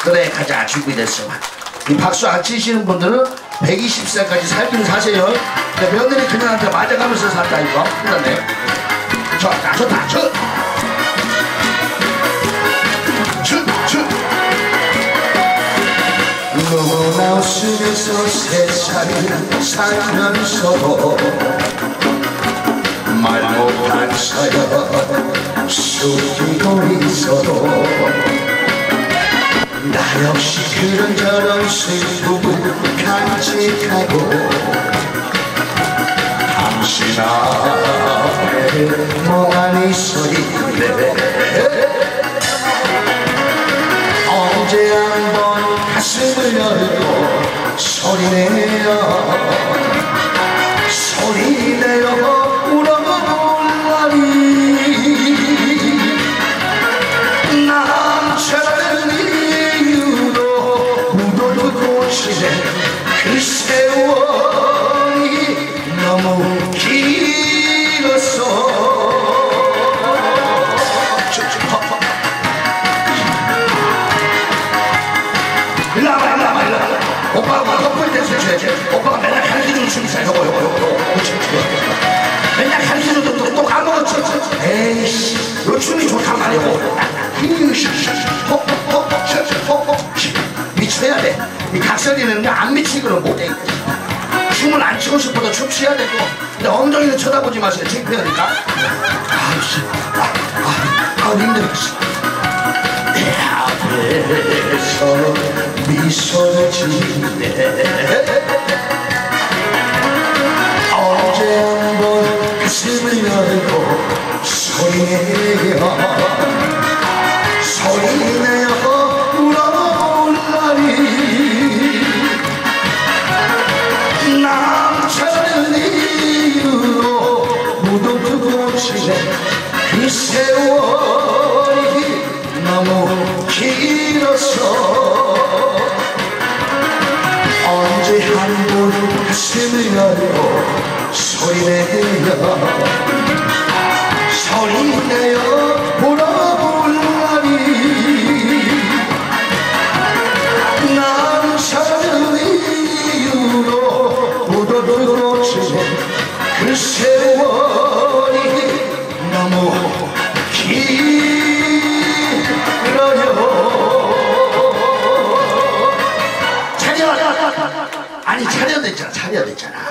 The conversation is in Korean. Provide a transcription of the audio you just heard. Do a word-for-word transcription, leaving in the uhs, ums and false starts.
그래 가자. 준비됐어. 이 박수 안 치시는 분들은 백이십 세까지 살기는 사세요. 근데 며느리 그녀한테 맞아가면서 산다 이거. 그러네. 좋다 좋다 좋. 너무나 웃으면서 세상을 살면서도 말 못한 사연 숨기고 있어도 나 역시 그런저런 슬픔을 간직하고 당신 앞에 멍하니 서있네. 언제 한번 가슴을 열고 소리내어 소리내어 울어볼 날이 남자라는 이유로 묻어두고 지낸 그 세월이 너무 길었어. 오빠가 덕분에 대해서 줘야지. 오빠가 맨날 가르쳐주는 춤이야. 요거 요거 요거 맨날 가르쳐줘도 또, 또 까먹었지. 에이씨 요 춤이 좋단 말이고. 미쳐야 돼. 이 각설이는 안 미치고는 못해. 춤을 안 추고 싶어도 춤춰야 되고. 근데 엉덩이는 쳐다보지 마세요. 창피하니까. 아이씨 아, 아, 아 힘들었어. 내 앞에서 미소를 짓네. 언제 한번 가슴을 열고 소리내어 소리내어 울어볼 날이 남자는 이유로 묻어두고 지낸 그 세월이 너무 길어서 언제 한번 가슴을 열고 소리내어 소리내어 울어볼 날이 남자는 이유로 묻어두고 지낸 그 세월이 너무 길어요. 아니 차려야 됐잖아. 차려야 됐잖아.